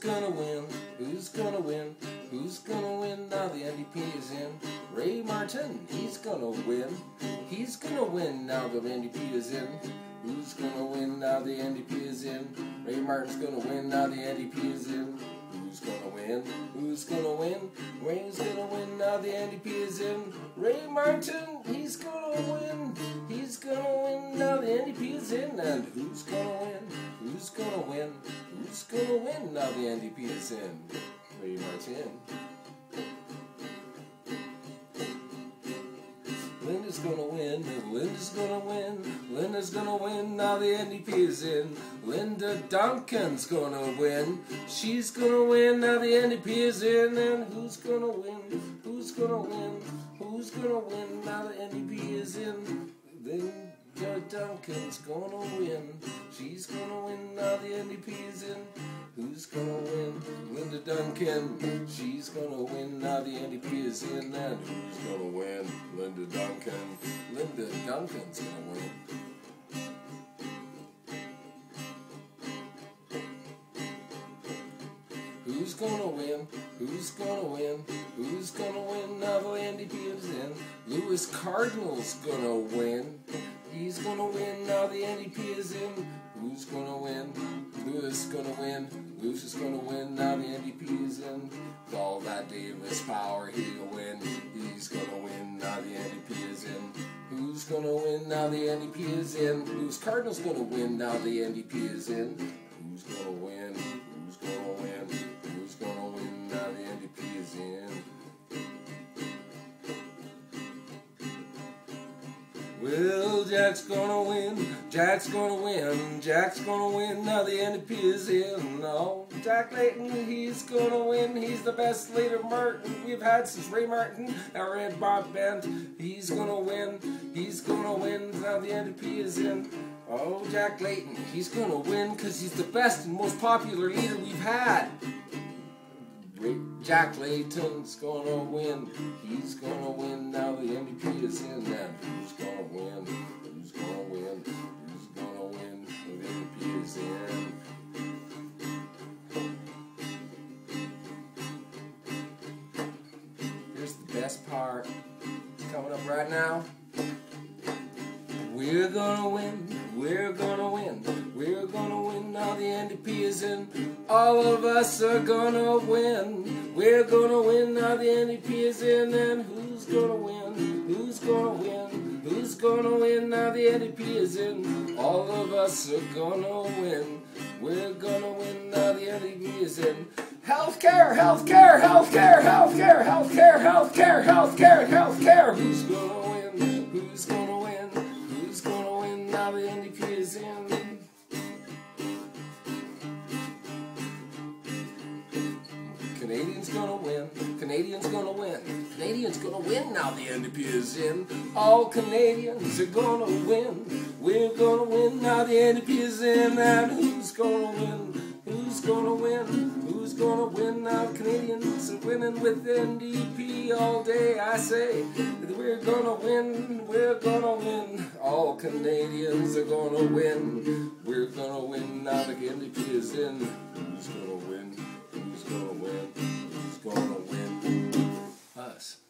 gonna win? Who's gonna win? Who's gonna win now the NDP is in? Ray Martin, he's gonna win. He's gonna win now the NDP is in. Who's gonna win now the NDP is in? Ray Martin's gonna win now the NDP is in. Who's gonna win? Who's gonna win? Ray's gonna win now the NDP is in. Ray Martin, he's gonna win. He's gonna win now the NDP is in. And who's gonna win? Who's gonna win? Who's gonna win now the NDP is in? Ray Martin. Linda's gonna win, Linda's gonna win, Linda's gonna win, now the NDP is in. Linda Duncan's gonna win, she's gonna win, now the NDP is in. And who's gonna win, who's gonna win, who's gonna win, now the NDP is in. Linda Duncan's gonna win, she's gonna win, now the NDP is in. Who's gonna win? Linda Duncan, she's gonna win, now the NDP is in. And who's gonna win? Linda Duncan. Linda Duncan's gonna win. Who's gonna win? Who's gonna win? Who's gonna win now the NDP is in? Louis Cardinal's gonna win. He's gonna win now the NDP is in. Who's gonna win? Louis is gonna win. Louis is gonna win now the NDP is in. With all that Davis power, he'll win. He's gonna win now the NDP is in. Who's gonna win now the NDP is in? Louis Cardinal's gonna win now the NDP is in. Who's gonna win? Who's gonna win? Who's gonna win now the NDP is in? Well, Jack's gonna win, Jack's gonna win, Jack's gonna win, now the NDP is in. Oh, Jack Layton, he's gonna win, he's the best leader Martin we've had since Ray Martin, our Red Bob Band. He's gonna win, now the NDP is in. Oh, Jack Layton, he's gonna win because he's the best and most popular leader we've had. Jack Layton's gonna win, he's gonna win, now the NDP is in. And who's gonna win, who's gonna win, who's gonna win, the NDP is in. Here's the best part, it's coming up right now. We're gonna win, we're gonna win, we're gonna win, now the NDP is in. All of us are gonna win, we're gonna win, now the NDP is in. And who's gonna win, who's gonna win, who's gonna win, now the NDP is in. All of us are gonna win, we're gonna win, now the NDP is in. Healthcare, healthcare, healthcare, healthcare, healthcare, healthcare, healthcare, healthcare. Who's gonna win, who's gonna win, who's gonna win, now the NDP is in. Canadians gonna win, Canadians gonna win, Canadians gonna win, now the NDP is in. All Canadians are gonna win, we're gonna win, now the NDP is in. And who's gonna win, who's gonna win, who's gonna win, now Canadians are winning with NDP all day. I say that we're gonna win, we're gonna win. All Canadians are gonna win, we're gonna win, now the NDP is in. Who's gonna win? Who's gonna win? Who's gonna win? Us.